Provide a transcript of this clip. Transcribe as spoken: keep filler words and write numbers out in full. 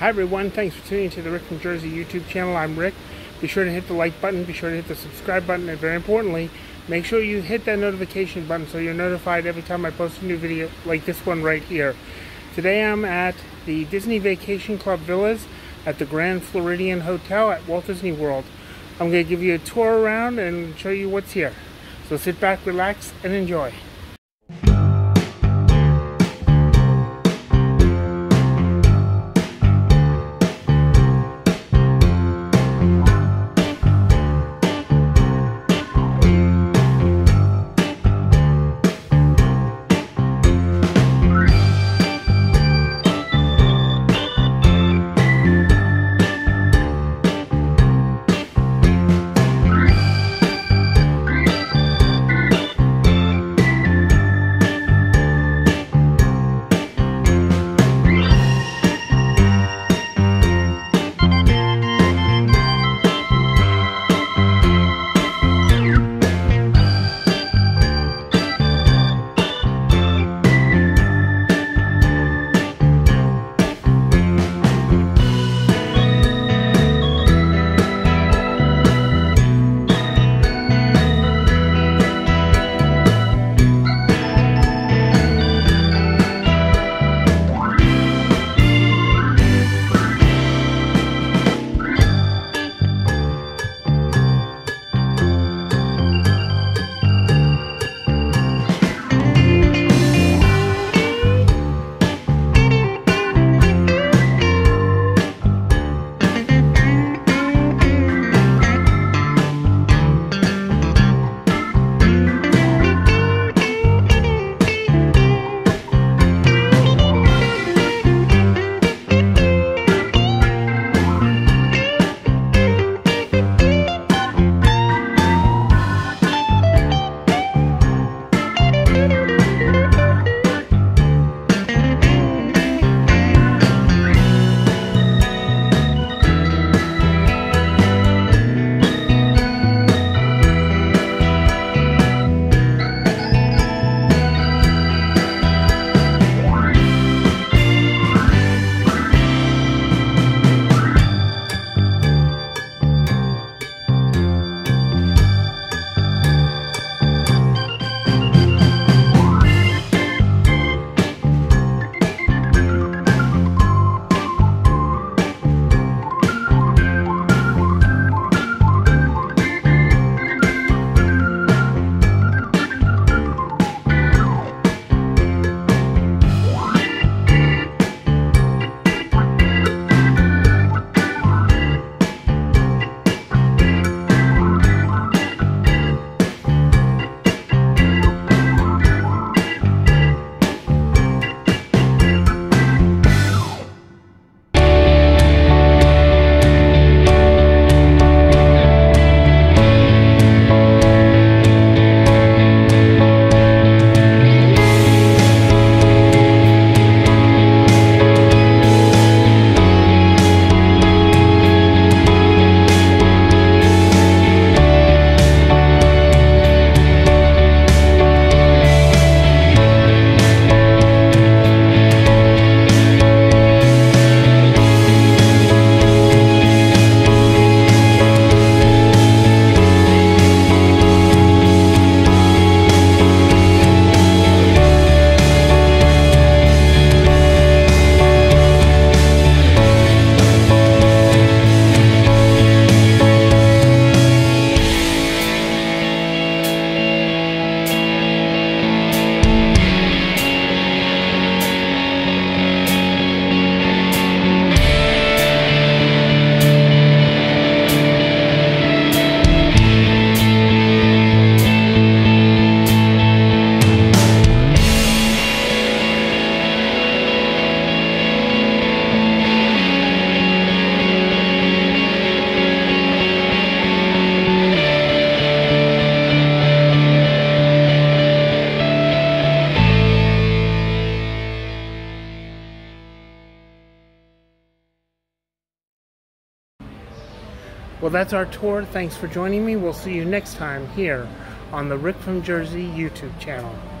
Hi everyone, thanks for tuning to the Rick from Jersey YouTube channel. I'm Rick. Be sure to hit the like button, be sure to hit the subscribe button, and very importantly, make sure you hit that notification button so you're notified every time I post a new video like this one right here. Today I'm at the Disney Vacation Club Villas at the Grand Floridian Hotel at Walt Disney World. I'm going to give you a tour around and show you what's here. So sit back, relax, and enjoy. Well, that's our tour. Thanks for joining me. We'll see you next time here on the Rick from Jersey YouTube channel.